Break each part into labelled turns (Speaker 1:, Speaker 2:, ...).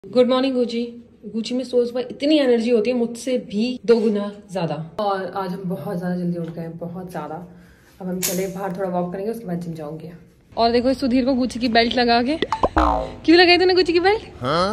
Speaker 1: Good morning Gucci. Gucci में सुबह सुबह इतनी एनर्जी होती है, मुझसे भी 2 गुना ज्यादा। और आज हम बहुत ज्यादा जल्दी उठ गए, बहुत ज्यादा। अब हम चले बाहर, थोड़ा वॉक करेंगे, उसके बाद जिम जाऊंगे। और देखो सुधीर को गुची की बेल्ट लगा के, क्यों लगाई तूने गुची की बेल्ट?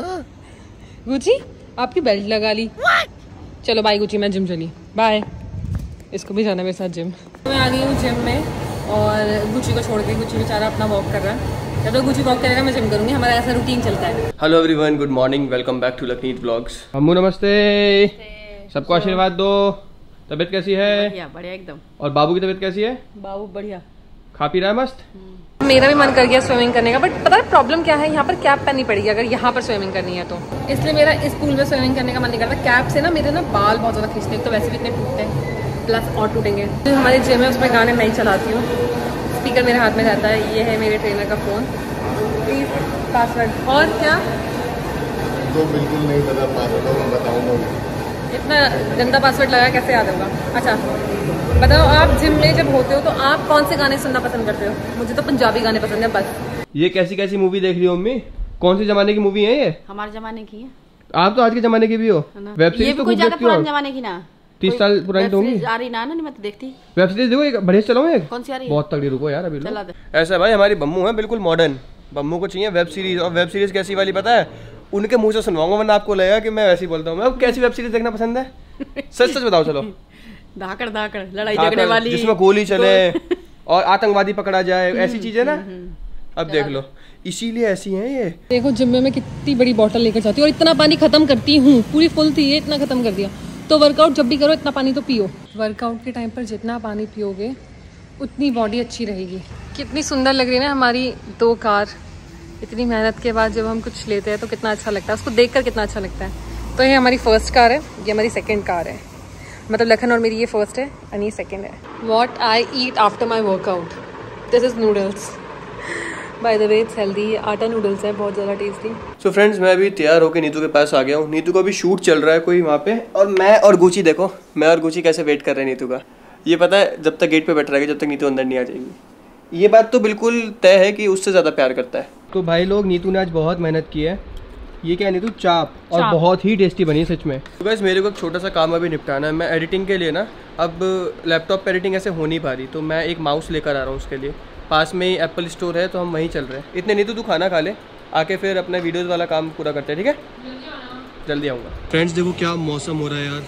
Speaker 1: गुची आपकी बेल्ट लगा ली। चलो बाय गुची, मैं जिम चली, बाय। इसको भी जाना मेरे साथ जिम। मैं आ गई हूँ जिम में और गुची को छोड़ के। गुची बेचारा अपना वॉक कर रहा है, जब तक गुची वॉक करेगा मैं जिम करूंगी। हमारा ऐसा रूटीन चलता है।
Speaker 2: Hello everyone, good morning, welcome back to Lakhneet vlogs. Ammu नमस्ते, सबको आशीर्वाद दो। तबीयत कैसी है?
Speaker 3: बढ़िया बढ़िया एकदम।
Speaker 2: और बाबू की तबीयत कैसी है?
Speaker 3: बाबू बढ़िया,
Speaker 2: खा पी रहा है मस्त।
Speaker 1: मेरा भी मन कर गया स्विमिंग करने का, बट पता है प्रॉब्लम क्या है, यहाँ पर कैप पहननी पड़ेगी अगर यहाँ पर स्विमिंग करनी है तो। इसलिए मेरा इस पूल में स्विमिंग करने का मन नहीं करता। कैप से ना मेरे ना बाल बहुत ज़्यादा खींचते हैं, तो वैसे भी इतने टूटते हैं, प्लस और टूटेंगे। जो हमारे जिम है उसमें गाने नहीं चलाती हूँ, स्पीकर मेरे हाथ में रहता है। ये है मेरे ट्रेनर का फ़ोन। Please password. और क्या
Speaker 4: तो बिल्कुल नहीं पता पासवर्ड, मैं बताऊंगा।
Speaker 1: इतना गंदा पासवर्ड लगा कैसे याद होगा? अच्छा बताओ, आप जिम में जब होते हो तो आप कौन से गाने सुनना पसंद करते हो? मुझे तो पंजाबी गाने पसंद है बस।
Speaker 2: ये कैसी कैसी मूवी देख रही हो मम्मी? कौन सी जमाने की मूवी है ये?
Speaker 3: हमारे जमाने की है।
Speaker 2: आप तो आज के जमाने की भी हो। वेब सीरीज तो खूब देखती हो।
Speaker 3: जमाने की ना,
Speaker 2: 30 साल पुरानी तो होंगी।
Speaker 3: आ रही ना मैं तो देखती।
Speaker 2: वेब सीरीज देखो, एक बढ़िया चलो। एक
Speaker 3: कौन सी आ रही है?
Speaker 2: बहुत तगड़ी, रुको यार अभी
Speaker 3: चला दे।
Speaker 2: ऐसा भाई, हमारी बम्मू है बिल्कुल मॉडर्न। बम्मू को चाहिए वेब सीरीज। और वेब सीरीज कैसी वाली पता है? उनके मुंह से सुनवाऊंगा, वरना आपको लगेगा कि मैं वैसे ही बोलता हूँ। अब कैसी वेब सीरीज देखना पसंद है? सच सच बताओ। चलो
Speaker 3: धाकड़ धाकड़ लड़ाई झगड़े वाली,
Speaker 2: जिसमें गोली चले और आतंकवादी पकड़ा जाए, ऐसी चीजें ना। अब देख लो, इसीलिए ऐसी हैं ये।
Speaker 1: देखो जिम में मैं कितनी बड़ी बोतल लेकर जाती हूँ और इतना पानी खत्म करती हूँ। पूरी फुल थी, ये इतना खत्म कर दिया। तो वर्कआउट जब भी करो इतना पानी तो पियो। वर्कआउट के टाइम पर जितना पानी पियोगे उतनी बॉडी अच्छी रहेगी। कितनी सुंदर लग रही है ना हमारी 2 कार। इतनी मेहनत के बाद जब हम कुछ लेते हैं तो कितना अच्छा लगता है, उसको देखकर कितना अच्छा लगता है। तो ये हमारी फर्स्ट कार है, ये हमारी सेकंड कार है। मतलब लखन और मेरी ये फर्स्ट है और ये सेकंड है। What I eat after my workout, this is noodles. By the way it's healthy, आटा नूडल्स है, बहुत ज़्यादा टेस्टी।
Speaker 2: सो फ्रेंड्स, मैं अभी तैयार होकर नीतू के पास आ गया हूँ। नीतू को अभी शूट चल रहा है कोई वहाँ पे, और मैं और गुची देखो, मैं और गुची कैसे वेट कर रहे हैं नीतू का। ये पता है, जब तक गेट पे बैठ रहेगा जब तक नीतू अंदर नहीं आ जाएगी। ये बात तो बिल्कुल तय है कि उससे ज़्यादा प्यार करता है। तो भाई लोग, नीतू ने आज बहुत मेहनत की है। ये क्या है नीतू? चाप। और बहुत ही टेस्टी बनी है सच में। तो गाइस, मेरे को एक छोटा सा काम अभी निपटाना है। मैं एडिटिंग के लिए ना, अब लैपटॉप पर एडिटिंग ऐसे हो नहीं पा रही, तो मैं एक माउस लेकर आ रहा हूँ उसके लिए। पास में ही एप्पल स्टोर है, तो हम वहीं चल रहे हैं। इतने नीतू तू खाना खा ले, आके फिर अपने वीडियोस वाला काम पूरा करते हैं, ठीक है? जल्दी आऊँगा। फ्रेंड्स देखो क्या मौसम हो रहा है यार,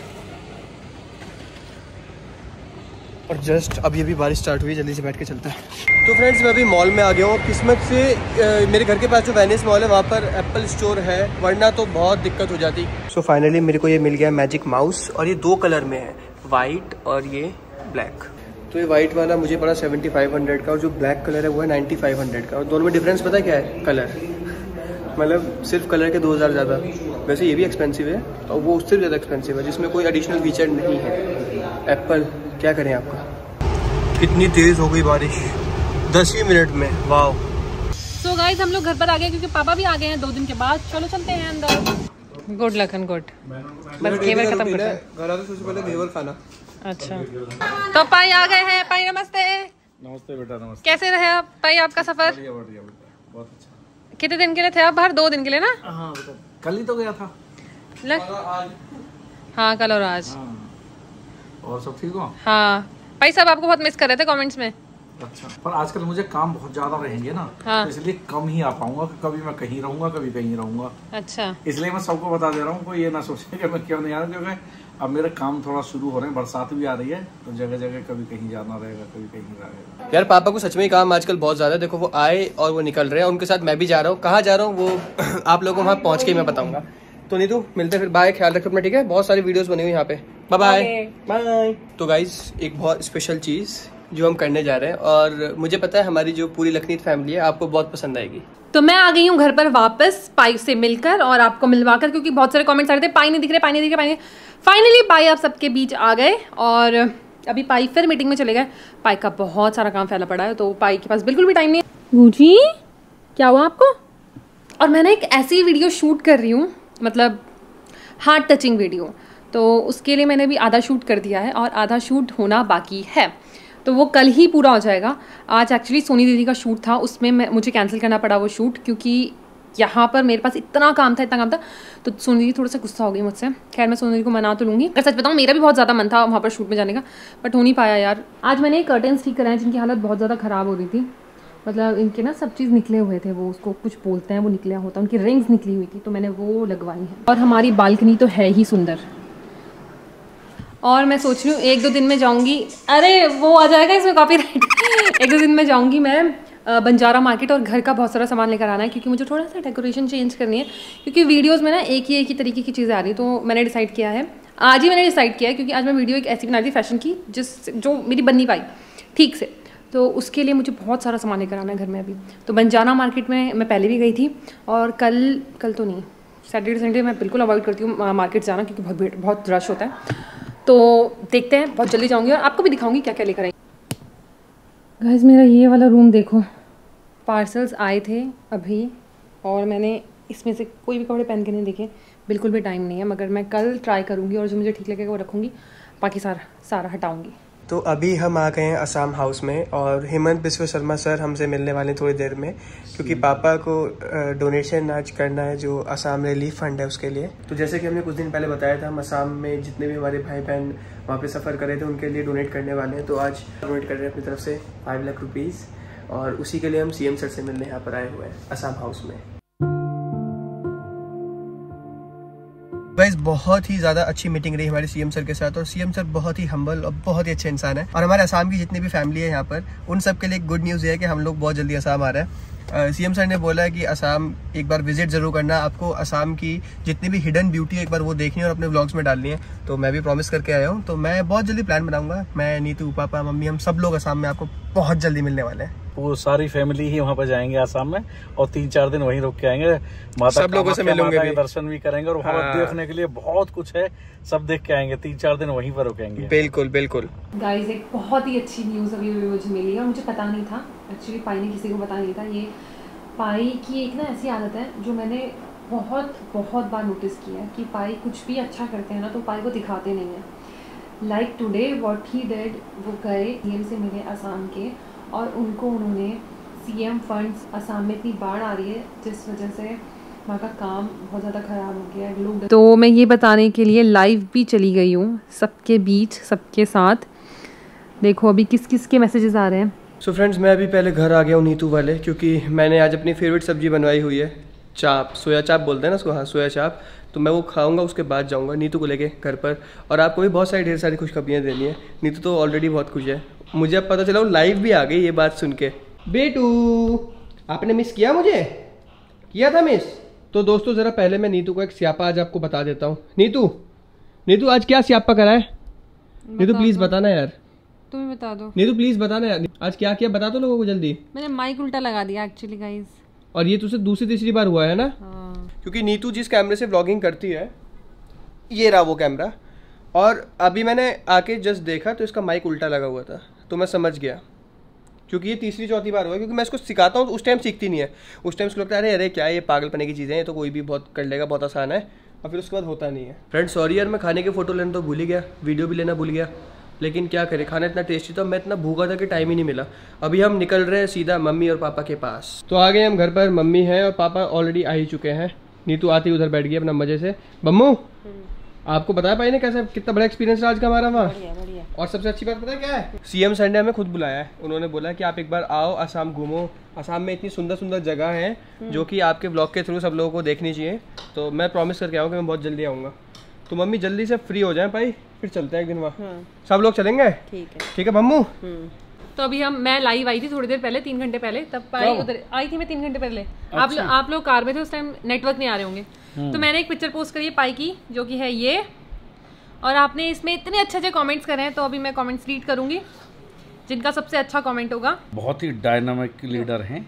Speaker 2: और जस्ट अभी अभी बारिश स्टार्ट हुई। जल्दी से बैठ के चलता है। तो फ्रेंड्स, मैं अभी मॉल में आ गया हूँ। किस्मत से मेरे घर के पास जो वेनिस मॉल है वहाँ पर एप्पल स्टोर है, वरना तो बहुत दिक्कत हो जाती। सो फाइनली मेरे को ये मिल गया मैजिक माउस, और ये 2 कलर में है, वाइट और ये ब्लैक। तो ये वाइट वाला मुझे पड़ा 7500 का, और जो ब्लैक कलर है वो है 9500 का। और दोनों में डिफरेंस पता क्या है? कलर। मतलब सिर्फ कलर के 2000 ज़्यादा। वैसे ये भी एक्सपेंसिव है और वो उससे भी ज़्यादा एक्सपेंसिव है, जिसमें कोई एडिशनल फीचर नहीं है। एप्पल क्या करें आपका। कितनी तेज़ हो गई बारिश 10 ही मिनट में, वाह।
Speaker 1: सो गाइस, हम लोग घर पर आ गए क्योंकि पापा भी आ गए हैं 2 दिन के बाद। चलो चलते हैं अंदर। गुड लखन गुड, बस घेवर खत्म करते हैं।
Speaker 2: घर आते सबसे पहले घेवर खाना।
Speaker 1: अच्छा, तो पाई आ गए हैं। पाई नमस्ते।
Speaker 4: नमस्ते बेटा, नमस्ते।
Speaker 1: कैसे रहे आप पाई, आपका सफर?
Speaker 4: बढ़िया बढ़िया बेटा, बहुत अच्छा।
Speaker 1: कितने दिन के लिए थे आप बाहर? 2 दिन के लिए ना?
Speaker 4: हाँ बेटा, कल ही तो गया था।
Speaker 1: हाँ, कल और आज।
Speaker 4: और सब ठीक हो?
Speaker 1: हाँ भाई, सब आपको बहुत मिस कर रहे थे कमेंट्स में।
Speaker 4: अच्छा, पर आजकल मुझे काम बहुत ज्यादा रहेंगे ना।
Speaker 1: हाँ।
Speaker 4: तो इसलिए कम ही आ पाऊंगा। कभी मैं कहीं रहूंगा, कभी कहीं रहूंगा।
Speaker 1: अच्छा,
Speaker 4: इसलिए मैं सबको बता दे रहा हूँ, कोई ये ना सोचे कि मैं क्यों नहीं आ रहा, क्योंकि अब मेरे काम थोड़ा शुरू हो रहे हैं, बरसात भी आ रही है, तो जगह जगह कभी कहीं जाना रहेगा, कभी कहीं रहेगा।
Speaker 2: यार पापा को सच में ही काम आजकल बहुत ज़्यादा है। देखो वो आए और वो निकल रहे हैं, उनके साथ मैं भी जा रहा हूँ। कहाँ जा रहा हूँ वो आप लोगों को वहाँ पहुँच के मैं बताऊँगा। तो नहीं तो मिलते फिर, बाय, ख्याल रखो अपना, ठीक है? बहुत सारी वीडियोस बनी हुई यहाँ पे। Bye bye bye. तो गाइज, एक बहुत स्पेशल चीज़ जो हम करने जा रहे हैं, और मुझे पता है हमारी जो पूरी लखनीत फैमिली है आपको बहुत पसंद आएगी।
Speaker 1: तो मैं आ गई हूँ घर पर वापस पाई से मिलकर और आपको मिलवाकर, क्योंकि बहुत सारे कमेंट्स आ रहे थे पाई नहीं दिख रहे, पाई नहीं दिख रहे, पाई नहीं। फाइनली पाई आप सबके बीच आ गए, और अभी पाई फिर मीटिंग में चले गए। पाई का बहुत सारा काम फैला पड़ा है, तो पाई के पास बिल्कुल भी टाइम नहीं है। गुजी क्या हुआ आपको? और मैं ना एक ऐसी वीडियो शूट कर रही हूँ, मतलब हार्ट टचिंग वीडियो। तो उसके लिए मैंने भी आधा शूट कर दिया है और आधा शूट होना बाकी है। तो वो कल ही पूरा हो जाएगा। आज एक्चुअली सोनी दीदी का शूट था, उसमें मुझे कैंसिल करना पड़ा वो शूट, क्योंकि यहाँ पर मेरे पास इतना काम था तो सोनू थोड़ा सा गुस्सा हो गई मुझसे। खैर मैं सोनू को मना तो लूँगी। अगर सच बताऊँ मेरा भी बहुत ज़्यादा मन था वहाँ पर शूट में जाने का, बट हो नहीं पाया यार। आज मैंने कर्टन्स ठीक कराए जिनकी हालत बहुत ज़्यादा ख़राब हो रही थी, मतलब इनके ना सब चीज़ निकले हुए थे, वो उसको कुछ बोलते हैं, वो निकला होता है, उनकी रिंग्स निकली हुई थी, तो मैंने वो लगवाई हैं। और हमारी बालकनी तो है ही सुंदर। और मैं सोच रही हूँ 1-2 दिन में जाऊँगी, अरे वो आ जाएगा इसमें कॉपीराइट। 1-2 दिन में जाऊँगी मैं बंजारा मार्केट और घर का बहुत सारा सामान लेकर आना है, क्योंकि मुझे थोड़ा सा डेकोरेशन चेंज करनी है, क्योंकि वीडियोस में ना एक ही तरीके की चीज़ें आ रही है। तो मैंने डिसाइड किया है, आज ही मैंने डिसाइड किया है, क्योंकि आज मैं वीडियो एक ऐसी बनाई थी फैशन की जो मेरी बन नहीं पाई ठीक से, तो उसके लिए मुझे बहुत सारा सामान लेकर आना है घर में अभी। तो बंजारा मार्केट में मैं पहले भी गई थी, और कल तो नहीं, सैटरडे संडे मैं बिल्कुल अवॉइड करती हूँ मार्केट जाना, क्योंकि बहुत रश होता है। तो देखते हैं, बहुत जल्दी जाऊँगी और आपको भी दिखाऊँगी क्या क्या लेकर आई। गाइस मेरा ये वाला रूम देखो, पार्सल्स आए थे अभी, और मैंने इसमें से कोई भी कपड़े पहन के नहीं देखे, बिल्कुल भी टाइम नहीं है, मगर मैं कल ट्राई करूँगी और जो मुझे ठीक लगेगा वो रखूँगी, बाकी सारा हटाऊँगी।
Speaker 2: तो अभी हम आ गए हैं असम हाउस में, और हेमंत बिस्व शर्मा सर हमसे मिलने वाले थोड़ी देर में, क्योंकि पापा को डोनेशन आज करना है जो असम रिलीफ फंड है उसके लिए। तो जैसे कि हमने कुछ दिन पहले बताया था, हम असम में जितने भी हमारे भाई बहन वहाँ पे सफ़र कर रहे थे उनके लिए डोनेट करने वाले हैं। तो आज डोनेट कर रहे हैं अपनी तरफ से 5 लाख रुपीज़, और उसी के लिए हम सीएम सर से मिलने यहाँ पर आए हुए हैं असम हाउस में। गाइस बहुत ही ज़्यादा अच्छी मीटिंग रही हमारे सीएम सर के साथ, और सीएम सर बहुत ही हम्बल और बहुत ही अच्छे इंसान है। और हमारे असम की जितनी भी फैमिली है यहाँ पर, उन सब के लिए गुड न्यूज़ ये है कि हम लोग बहुत जल्दी असम आ रहे हैं। सीएम सर ने बोला है कि असम एक बार विजिट जरूर करना, आपको असम की जितनी भी हिडन ब्यूटी है एक बार वो देखनी है और अपने व्लॉग्स में डालनी है। तो मैं भी प्रॉमिस करके आया हूँ, तो मैं बहुत जल्दी प्लान बनाऊंगा। मैं, नीतू, पापा, मम्मी, हम सब लोग असम में आपको बहुत जल्दी मिलने वाले हैं।
Speaker 4: वो सारी फैमिली ही वहाँ पर जाएंगे आसाम में, और 3-4 दिन वहीं रुक के आएंगे। माता
Speaker 2: सब लोगों से मिलेंगे भी,
Speaker 4: दर्शन भी करेंगे, और वहाँ पर देखने के लिए बहुत कुछ है, सब देख के आएंगे। 3-4 दिन वहीं पर रुकेंगे।
Speaker 2: बिल्कुल बिल्कुल।
Speaker 1: गाइस एक बहुत ही अच्छी न्यूज़ अभी मुझे मिली है, मुझे पता नहीं था एक्चुअली, पाई ने किसी को पता नहीं था। ये पाई की एक ना ऐसी आदत है जो मैंने बहुत बार नोटिस किया है, कि पाई कुछ भी अच्छा करते हैं ना तो पाई को दिखाते नहीं है। Like today what he did, वो गए सीएम से मिले असम के, और उन्होंने सीएम फंड्स, असम में इतनी बाढ़ आ रही है जिस वजह से वहाँ का काम बहुत ज़्यादा ख़राब हो गया है लोग। तो मैं ये बताने के लिए लाइव भी चली गई हूँ सबके बीच, सबके साथ। देखो अभी किस किस के मैसेजेस आ रहे हैं।
Speaker 2: सो फ्रेंड्स मैं अभी पहले घर आ गया हूँ नीतू वाले, क्योंकि मैंने आज अपनी फेवरेट सब्जी बनवाई हुई है, चाप, सोया चाप बोलते हैं ना उसको, हाँ सोया चाप। तो मैं वो खाऊंगा, उसके बाद जाऊंगा नीतू को लेके घर पर। और आपको भी बहुत सारी ढेर सारी खुशखबरियाँ देनी है। नीतू तो ऑलरेडी बहुत खुश है, मुझे अब पता चला वो लाइव भी आ गई ये बात सुन के। बेटू आपने मिस किया, मुझे किया था मिस। तो दोस्तों ज़रा पहले मैं नीतू को एक स्यापा आज आपको बता देता हूँ। नीतू आज क्या स्यापा करा है? नीतू प्लीज़ बताना यार,
Speaker 1: तुम ही बता दो।
Speaker 2: नीतू प्लीज़ बताना यार, आज क्या किया बता दो लोगों को जल्दी।
Speaker 1: मैंने माइक उल्टा लगा दिया एक्चुअली गाइस,
Speaker 2: और ये तुझसे दूसरी तीसरी बार हुआ है ना?
Speaker 1: हाँ।
Speaker 2: क्योंकि नीतू जिस कैमरे से व्लॉगिंग करती है, ये रहा वो कैमरा, और अभी मैंने आके जस्ट देखा तो इसका माइक उल्टा लगा हुआ था, तो मैं समझ गया। क्योंकि ये तीसरी चौथी बार हुआ, क्योंकि मैं इसको सिखाता हूँ उस टाइम सीखती नहीं है, उस टाइम इसको लगता है अरे क्या ये पागलपने की चीज़ें हैं, तो कोई भी बहुत कर लेगा, बहुत आसान है, और फिर उसके बाद होता नहीं है। फ्रेंड्स सॉरी यार, मैं खाने के फ़ोटो लेना तो भूल ही गया, वीडियो भी लेना भूल गया, लेकिन क्या करें, खाना इतना टेस्टी था, मैं इतना भूखा था कि टाइम ही नहीं मिला। अभी हम निकल रहे हैं सीधा मम्मी और पापा के पास। तो आ गए हम घर पर, मम्मी है और पापा ऑलरेडी आ ही चुके हैं। नीतू आती उधर बैठ गई अपना मजे से। बम्मू आपको बताया भाई ने कैसा, कितना बड़ा एक्सपीरियंस रहा आज का हमारा वहाँ। और सबसे अच्छी बात पता है क्या है, सीएम सर ने हमें खुद बुलाया है। उन्होंने बोला कि आप एक बार आओ, असम घूमो, असम में इतनी सुंदर सुंदर जगह हैं जो कि आपके ब्लॉग के थ्रू सब लोगों को देखनी चाहिए। तो मैं प्रॉमिस करके आऊँ कि मैं बहुत जल्दी आऊँगा। तो मम्मी जल्दी से फ्री हो जाए भाई, फिर चलते हैं एक दिन वहाँ। सब लोग चलेंगे? ठीक है बम्मू।
Speaker 1: तो अभी मैं लाइव आई थी थोड़ी देर पहले, 3 घंटे पहले, तब पाई उधर आई थी मैं 3 घंटे पहले। अच्छा। आप लोग कार में थे उस टाइम, नेटवर्क नहीं आ रहे होंगे। तो मैंने एक पिक्चर पोस्ट करी है पाई की, जो कि है ये, और आपने इसमें इतने अच्छे कमेंट्स करे हैं, तो अभी मैं कमेंट्स रीड करूंगी, जिनका सबसे अच्छा कमेंट होगा।
Speaker 4: बहुत ही डायनामिक लीडर हैं,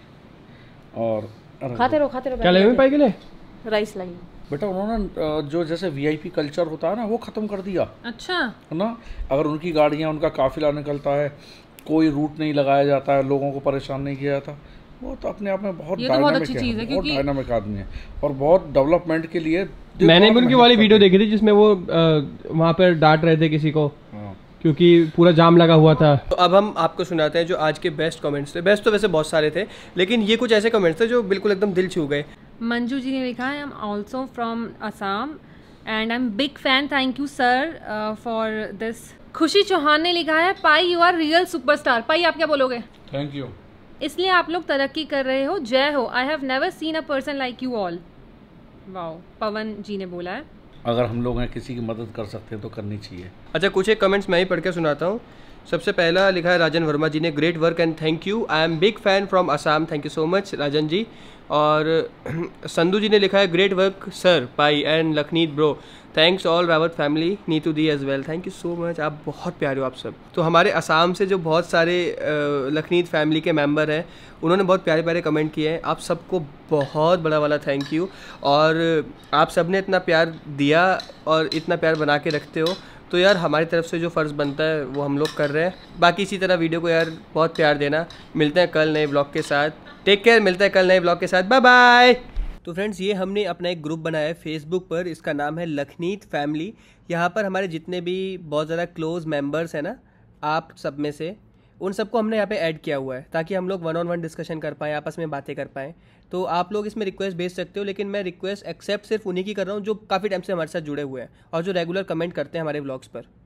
Speaker 4: और
Speaker 3: खाते रहो
Speaker 2: क्या लगे पाई के लिए?
Speaker 3: राइस लाई
Speaker 4: बेटा उन्होंने जो जैसे वीआईपी कल्चर होता है ना, वो खत्म कर दिया।
Speaker 1: अच्छा
Speaker 4: है ना, अगर उनकी गाड़ियाँ, उनका काफिला निकलता है, कोई रूट नहीं लगाया जाता है, लोगों को परेशान नहीं किया जाता, वो तो अपने आप में बहुत
Speaker 1: अच्छी चीज है,
Speaker 4: बहुत डायनामिक आदमी है, और बहुत डेवलपमेंट के लिए।
Speaker 2: मैंने भी उनकी वाली वीडियो देखी थी जिसमें वो वहाँ पर डांट रहे थे किसी को, क्योंकि पूरा जाम लगा हुआ था। तो अब हम आपको सुनाते हैं जो आज के बेस्ट कमेंट्स थे। बेस्ट तो वैसे बहुत सारे थे, लेकिन ये कुछ ऐसे कमेंट्स थे जो बिल्कुल एकदम दिल छू गए।
Speaker 1: मंजू जी ने लिखा है I am also from Assam and I am big fan, thank you sir for this. Khushi Chauhan ने लिखा है Pai you are real superstar. Pai आप क्या बोलोगे?
Speaker 4: Thank you.
Speaker 1: इसलिए आप लोग तरक्की कर रहे हो, जय हो। I have never seen a person like you all. Wow, Pawan ji ने बोला है।
Speaker 4: अगर हम लोग हैं किसी की मदद कर सकते हैं तो करनी चाहिए।
Speaker 2: अच्छा, कुछ एक कमेंट्स मैं ही पढ़ के सुनाता हूँ। सबसे पहला लिखा है राजन वर्मा जी ने, great work and thank you, I am big fan from Assam, thank you so much Rajan ji. और संधू जी ने लिखा है great work sir Pai and Lakhneet bro, thanks all Rawat family, Neetu di as well, thank you so much. आप बहुत प्यारे हो आप सब। तो हमारे असम से जो बहुत सारे लखनीत फैमिली के मेंबर हैं उन्होंने बहुत प्यारे प्यारे कमेंट किए हैं। आप सबको बहुत बड़ा वाला थैंक यू। और आप सब ने इतना प्यार दिया और इतना प्यार बना के रखते हो, तो यार हमारी तरफ से जो फ़र्ज़ बनता है वो हम लोग कर रहे हैं। बाकी इसी तरह वीडियो को यार बहुत प्यार देना। मिलते हैं कल नए ब्लॉग के साथ, टेक केयर, मिलते हैं कल नए ब्लॉग के साथ, बाय बाय। तो फ्रेंड्स, ये हमने अपना एक ग्रुप बनाया है फेसबुक पर, इसका नाम है लखनीत फैमिली। यहाँ पर हमारे जितने भी बहुत ज़्यादा क्लोज मेंबर्स हैं ना, आप सब में से, उन सबको हमने यहाँ पे ऐड किया हुआ है ताकि हम लोग 1-on-1 डिस्कशन कर पाएँ, आपस में बातें कर पाएँ। तो आप लोग इसमें रिक्वेस्ट भेज सकते हो, लेकिन मैं रिक्वेस्ट एक्सेप्ट सिर्फ उन्हीं की कर रहा हूँ जो काफ़ी टाइम से हमारे साथ जुड़े हुए हैं और जो रेगुलर कमेंट करते हैं हमारे व्लॉग्स पर।